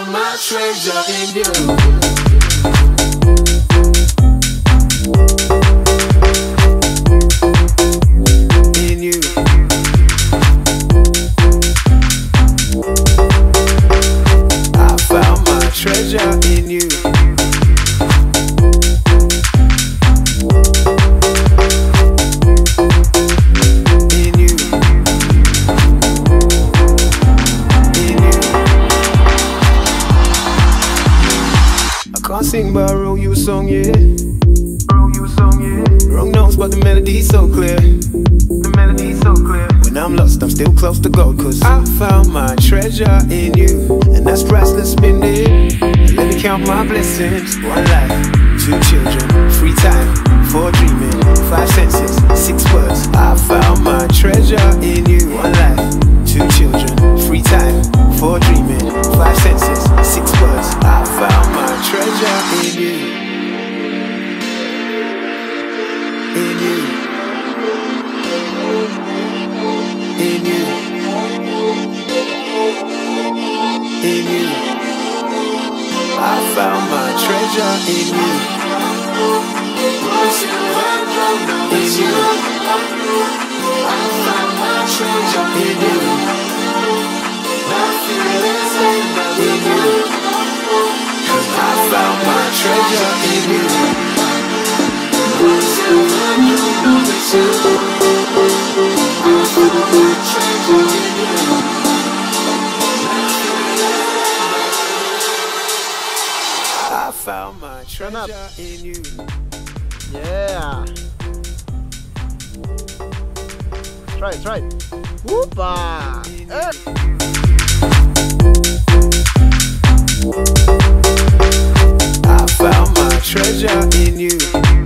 found my treasure in you. Treasure in you. In you. In you. I can't sing but I wrote you a song, yeah. Wrote you a song, yeah. Wrong notes but the melody's so clear. The melody's so clear. When I'm lost I'm still close to gold, cause I found my treasure in you. And that's priceless spending. Let me count my blessings. 1 life, 2 children, free time, 4 dreaming, 5 senses, 6 words. I found my treasure in you. 1 life, 2 children, free time, 4 dreaming, 5 senses, 6 words. I found my treasure in you. In you. In you. In you. I found my treasure in you. In you. I found my treasure in you. In you. I found my treasure in you. I found my treasure in you. Yeah. Try it. Whoopa. I found my treasure in you.